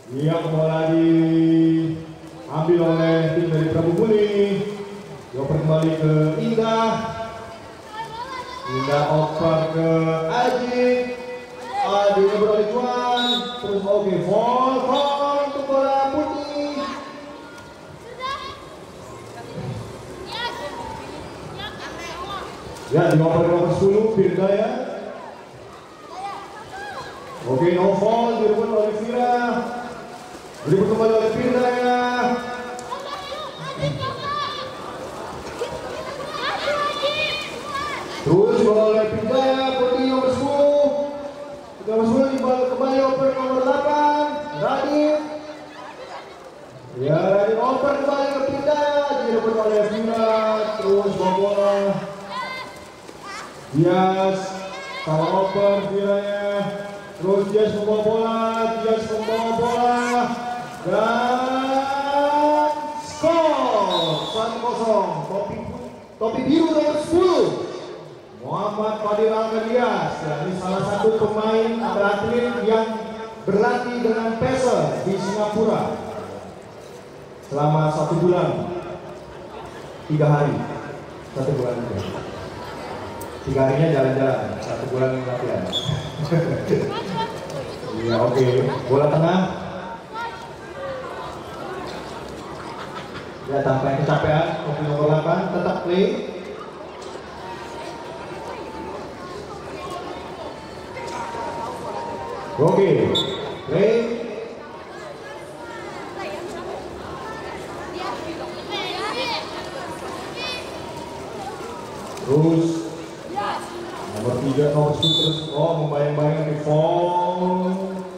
Iya, bola diambil oleh tim dari Prabu Muli. Dioper kembali ke Indah. Indah oper ke Aji. Aji beroleh Juan. Terus oke, fall untuk bola putih. Ya, dioper ke nomor 10 Firdayan. Oke, no fall direbut oleh Fira. Direbut kembali oleh Firdayan. Terus bola oleh Firdayan, putih nomor 10. Nomor 10 dibawa kembali oper nomor 8 Radit. Ya, Radit oper kembali ke Firdayan, direbut oleh Fira. Terus bola Dias, salah oper Firanya. Terus Dias membawa bola, dan skor 1-0. Topi biru nomor 10 Muhammad Fadil Al-Dias. Ini salah satu pemain atau atlet yang berlatih dengan PESA di Singapura selama 1 bulan 3 hari. 1 bulan juga. 3 harinya jalan-jalan, 1 bulan latihan. Ya, oke. Bola tengah. Ya, tanpa kecapean, topi nomor 8 tetap play. Oke, play. Terus nomor 3 nomor 10 terus membayang-bayang di fall.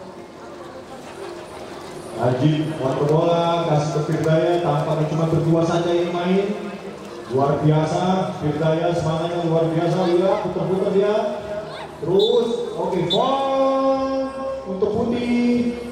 Ajib waktu bola kasih ke Firdayan, tampaknya cuma berdua saja yang main. Luar biasa, Firdayan semangatnya luar biasa. Ya, putar-putar dia. Terus oke, fall untuk putih.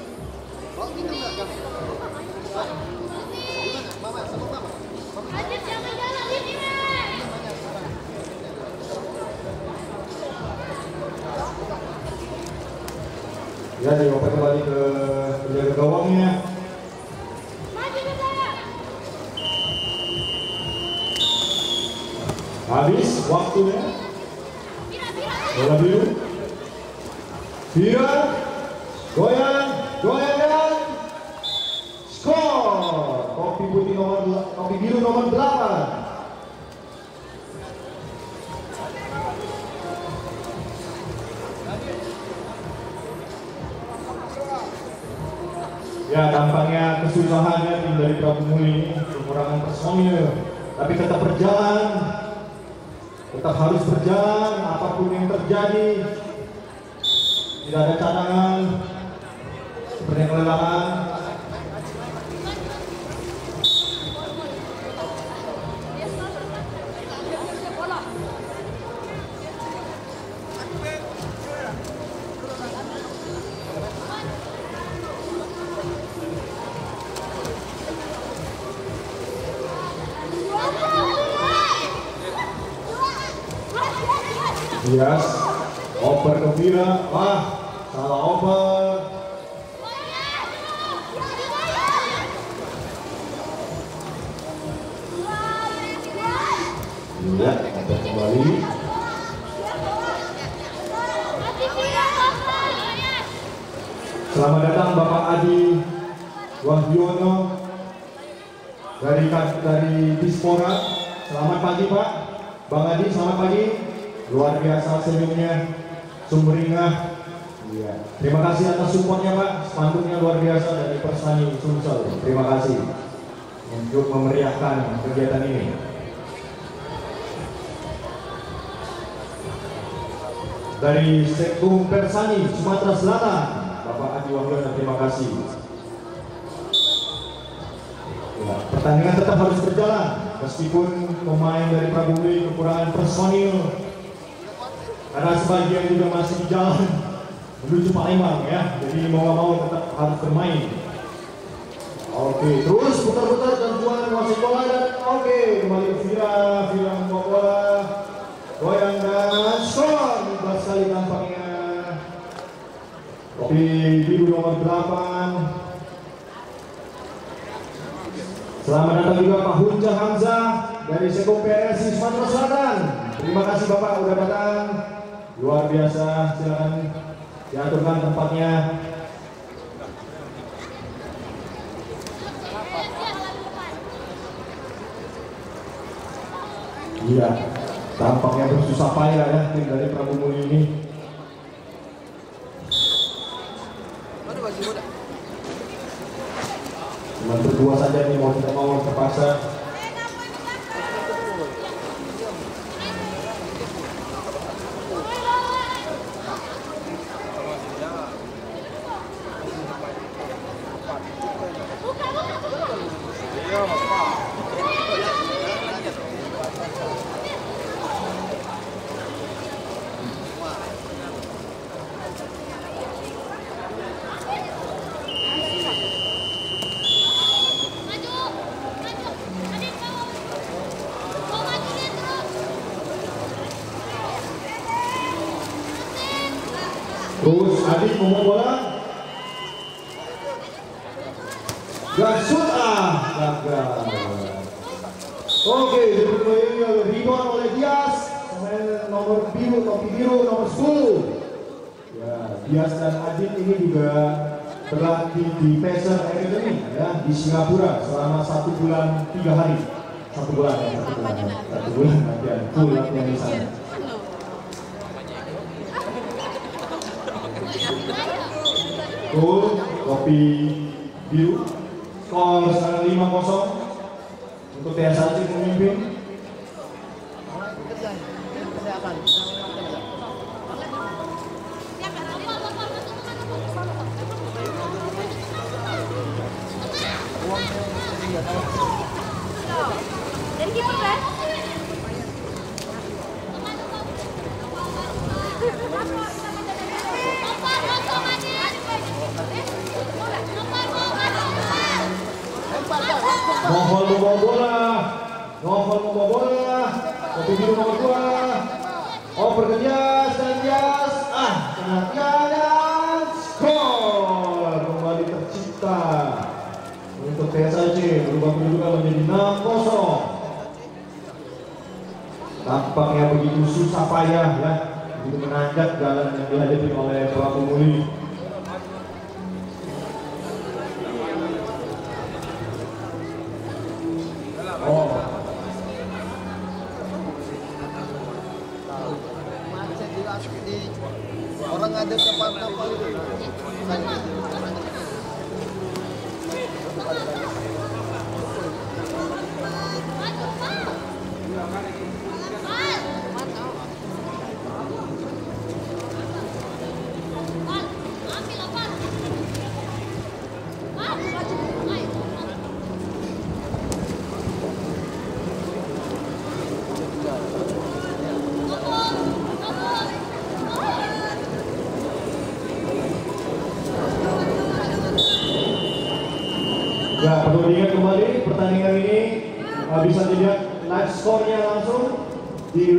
Ya, dioper kembali ke penjaga gawangnya. Habis waktunya. Bola biru. Fira, goyang dan skor. Topi biru nomor 8. Ya, tampaknya kesusahannya tim dari Prabu Muli ini kekurangan personil, tapi tetap berjalan, tetap harus berjalan apapun yang terjadi. Tidak ada cadangan seperti kelelahan. Yes, oper ke Fira, salah oper. Ya, oper kembali. Selamat datang Bapak Adi Wahyono dari Dispora. Selamat pagi Pak, Bang Adi, selamat pagi. Luar biasa senyumnya, sumringah. Iya. Terima kasih atas supportnya Pak, spanduknya luar biasa dari Persani Sumsel. Terima kasih untuk memeriahkan kegiatan ini. Dari Sekbum Persani Sumatera Selatan, Bapak Adi Wahyono, terima kasih. Ya, pertandingan tetap harus berjalan meskipun pemain dari Prabu Muli kekurangan personil. Karena sebagian juga masih di jalan menuju Palembang ya, jadi mau nggak mau tetap harus bermain. Oke, terus putar-putar dan Juan masih bola dan oke, kembali ke Fira membawa bola, goyang dan skor. Bebas sekali tampaknya. Topi biru nomor 8 Selamat datang juga Pak Hunja Hamzah dari Sekom PSI Sumatera Selatan. Terima kasih Bapak udah datang. Luar biasa, silakan diaturkan tempatnya. Iya, tampaknya bersusah payah ya tim dari Prabu Muli ini. Cuma berdua saja nih, mau tidak mau terpaksa. Terus Adit mau bola, gasut gagal. Oke, rebound oleh Dias, pemain nomor biru, topi biru nomor 10. Ya, Dias dan Adit ini juga berlatih di Pacer Academy ya di Singapura selama 1 bulan 3 hari. 1 bulan ya, 1 bulan latihan full latihan di sana. Gol kopi biru, skor sekarang 5-0 untuk TSAC memimpin. Dari kiper kan? Novel membawa bola, Novel membawa bola, kopi biru nomor 2. Oper ke Dias dan Dias, dan skor kembali tercipta untuk TSAC, berubah kedudukan menjadi 6-0. Tampaknya begitu susah payah ya, begitu menanjak jalan yang dihadapi oleh Prabu Muli. Orang ada kapal-kapal itu. Ya, perlu diingat kembali pertandingan ini bisa dilihat live score-nya langsung di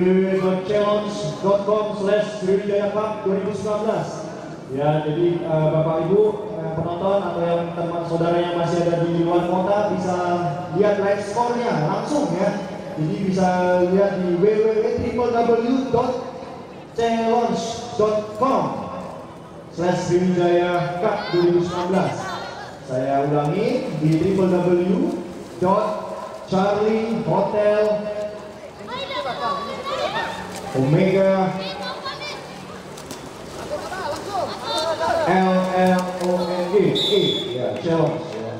www.challenge.com/sriwijaya-cup 2019. Ya, jadi Bapak Ibu penonton atau yang teman saudara yang masih ada di luar kota bisa lihat live score-nya langsung ya. Jadi bisa lihat di www.challenge.com/sriwijaya-cup 2019. Saya ulangi di www.charlie hotel omega LLONG ya challenge ya.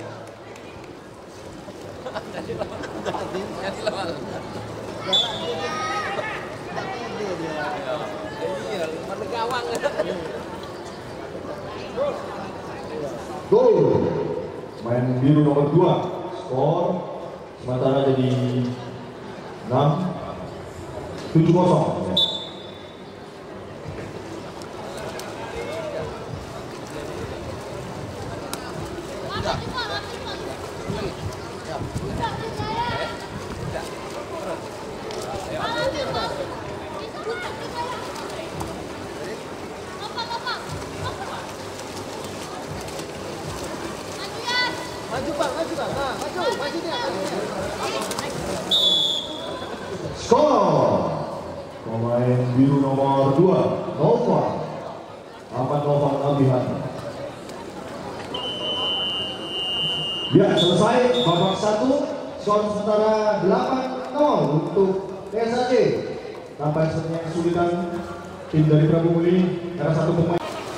Gol main biru nomor 2, skor sementara jadi 6-7-0 ya. Maju Pak, maju Pak. Nah, maju. Skor pemain biru nomor 2 Nova Ahmad Nova Albihan. Ya, selesai babak 1, skor sementara 8-0 untuk TSAJ. Tanpa sepertinya kesulitan tim dari Prabu Muli karena satu pemain.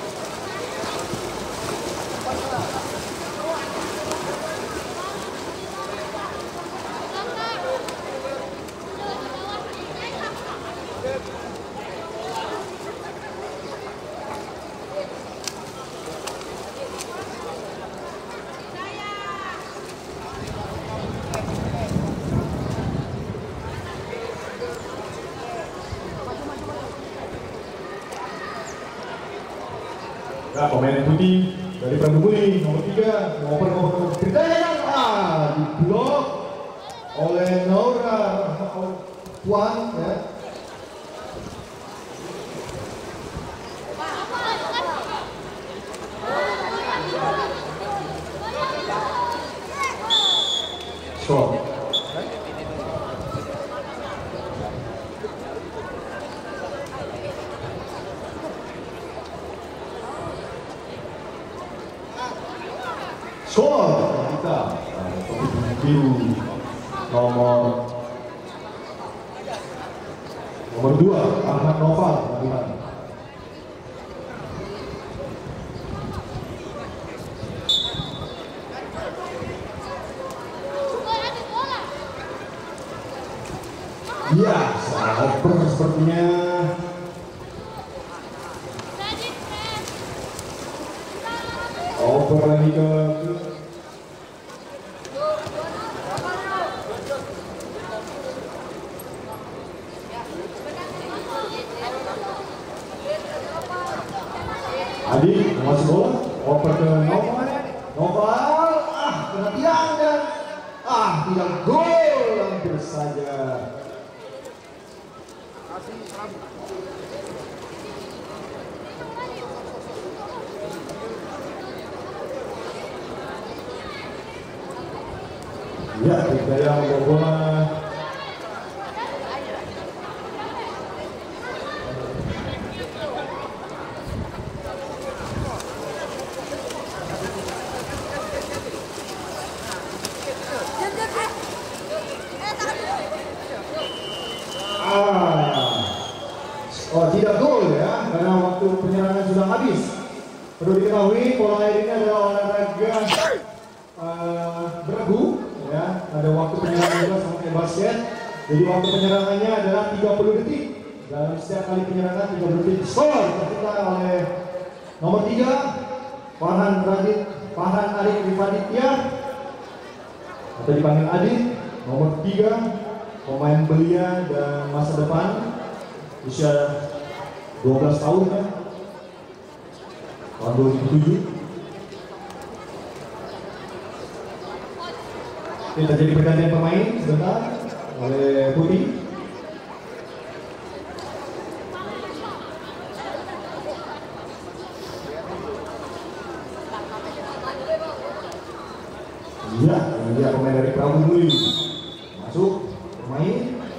Nah, pemain putih dari Prabu Muli nomor 3 nomor Berdaya diblok oleh Naura Puan ya. Skor kita biru nomor 2 Ahmad Noval. Ya, salah oper sepertinya. Oper lagi ke Adi, masih bola, oper ke Noval, kena tiang dan tidak gol, hampir saja. Ya, Berdaya membawa bola. Oh, tidak gol ya, karena waktu penyerangan sudah habis. Perlu diketahui pola air ini adalah olahraga beregu ya, ada waktu penyerangan juga sama kayak basket. Jadi waktu penyerangannya adalah 30 detik. Dalam setiap kali penyerangan 30 detik. Skor tercipta oleh nomor 3 Farhan Arif Rifaditya atau dipanggil Adit, nomor 3 pemain belia dan masa depan, usia 12 tahun ya, tahun 2007. Ini terjadi pergantian pemain sebentar oleh Putih. Iya, dia pemain dari Prabu Muli masuk pemain.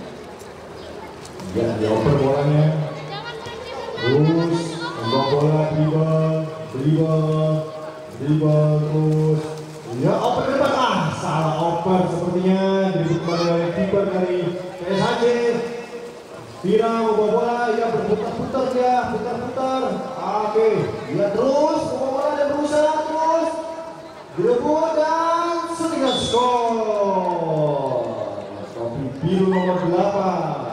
Ya, dioper bolanya. Terus membawa bola, dribble terus. Ya, oper ke depan. Salah oper sepertinya dibuat oleh kiper dari TSAJ. Tira membawa bola, ya berputar-putar dia, putar-putar. Oke, dia terus membawa bola dan berusaha terus. Direbut dan setinggal skor. Topi biru nomor 8.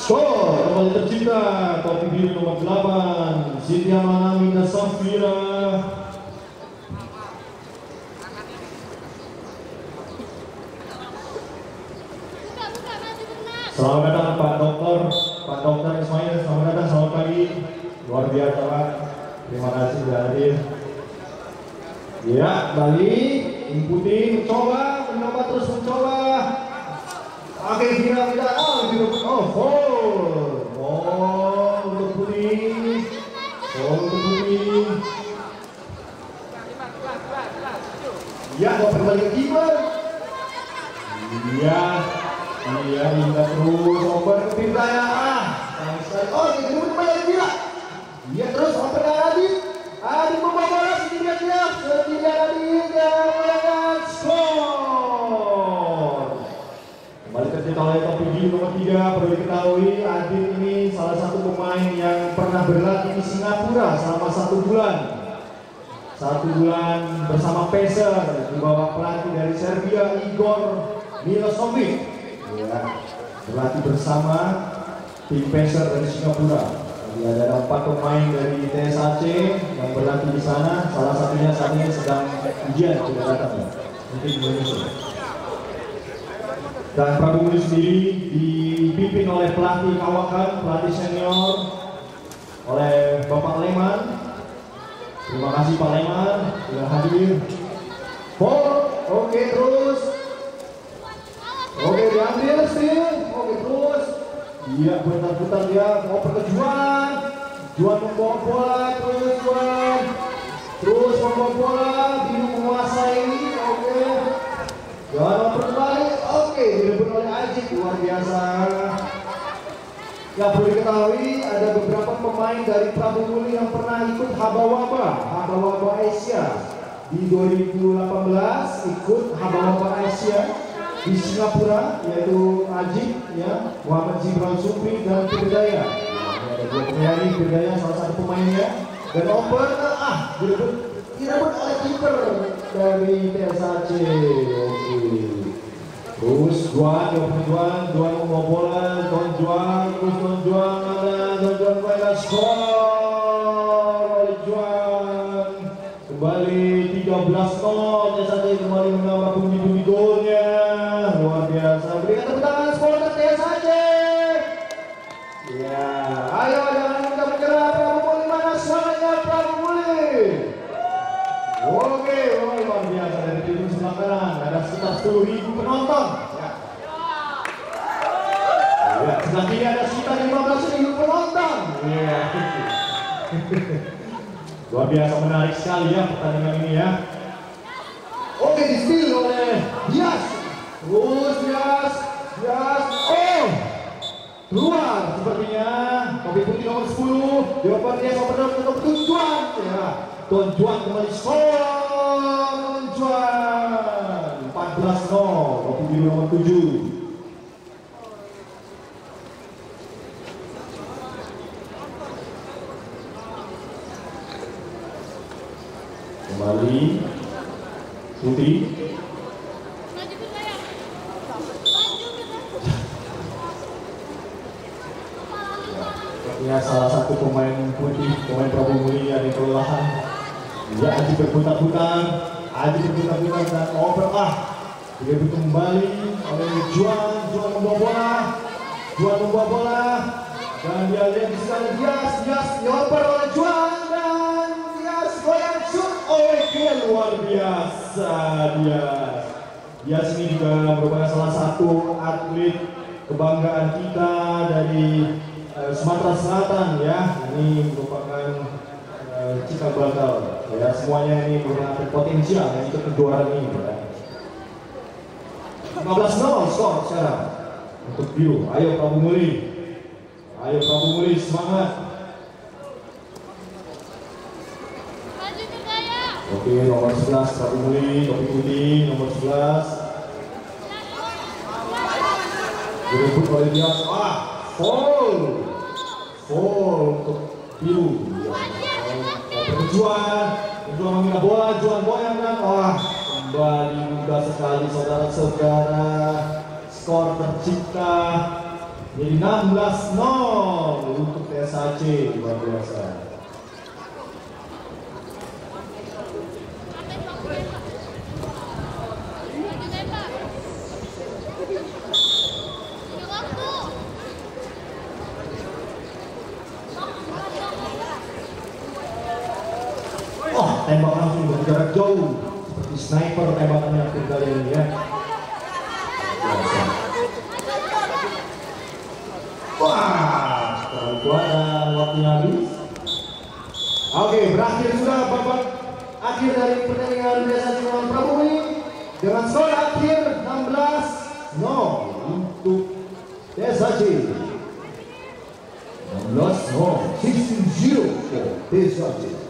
Skor kembali tercipta topi biru nomor 8 Cynthia Manami dan Safira. Selamat datang Pak Dokter Ismail, selamat datang, selamat pagi. Luar biasa Pak, terima kasih sudah hadir. Ya, balik, ikuti, mencoba terus mencoba. Oke, tidak, untuk putih, ya, mau kembali ke keeper. Iya, ingat terus, oper ke Firdaia. Ini kembali gila. Iya terus, oper ke Adit membawa bola sendirian, skor. Kembali tercipta oleh topi biru nomor 3. Perlu diketahui Adit ini salah satu pemain yang pernah berlatih di Singapura selama 1 bulan. 1 bulan bersama Pacer di bawah pelatih dari Serbia Igor Milosevic. Ya, berlatih bersama tim Pacer dari Singapura. Tadi ada 4 pemain dari TSAC yang berlatih di sana. Salah satunya saat ini sedang ujian, sudah datang ya, mungkin Indonesia. Dan Prabu Muli sendiri dipimpin oleh pelatih kawakan, pelatih senior oleh Bapak Leman. Terima kasih Pak Leman sudah hadir. Oke terus. Oke diambil still. Oke terus. Iya putar dia mau perkejuan. Juan membawa bola terus membawa bola, Binu menguasai. Oke. Juan kembali. Oke direbut oleh Ajik, luar biasa. Ya perlu diketahui ada beberapa pemain dari Prabu Muli yang pernah ikut Haba-Waba Asia di 2018, ikut Haba-Waba Asia di Singapura, yaitu Ajik, ya, Muhammad Jibran Supri dan Firdaia. Ada 2 penyanyi, Firdaia salah satu pemainnya. Dan oper direbut oleh kiper dari TSAC. Oke. Terus Juan membawa bola, Juan skor oleh Juan. Kembali 13-0, TSAC kembali menambah pundi-pundi golnya. Luar biasa. Berikan tepuk tangan supporter TSAC. Ya, ayo jangan kita menyerah. Prabu Muli mana semangatnya Prabu Muli? Oke, luar biasa. Dari tribun sebelah kanan ada sekitar 10.000 penonton. Ya, sebelah kiri ada sekitar 15.000 penonton. Ya. Luar biasa, menarik sekali ya pertandingan ini ya. Oke, di-steal oleh Dias. Terus Dias. Keluar sepertinya. Topi putih nomor 10. Dioper Dias untuk Tujuan. Ya. Tujuan kembali skor. Tujuan 14-0. Topi biru nomor 7. Kembali Putih. Ya, salah satu pemain putih, pemain Prabu Muli ada kelelahan. Ya, Aji berputar-putar dan over dia kembali oleh Juan membawa bola dan dia lihat di sana Dias dioper oleh Juan dan Dias goyang shoot. Oke, luar biasa Dias ini juga merupakan salah satu atlet kebanggaan kita dari Sumatera Selatan ya. Ini merupakan cikal bakal ya, semuanya ini merupakan potensial yang ikut kejuaraan ini ya. 15-0 skor sekarang untuk biru. Ayo Prabu Muli semangat. Oke, nomor 11 Prabu Muli, topi putih nomor 11 direbut oleh Dias. Foul untuk biru. Juan meminta bola, Juan boyang dan kembali mudah sekali saudara-saudara. Skor tercipta Jadi 16-0 untuk TSAC, luar biasa. Oh, tembak langsung dari jarak jauh seperti sniper tembakannya kali ini ya. Wah, terlalu kuat dan waktunya habis. Oke, berakhir sudah babak akhir dari pertandingan TSAC melawan Prabumi dengan skor akhir 16-0 untuk TSAC. 16-0, 16-0 for TSAC.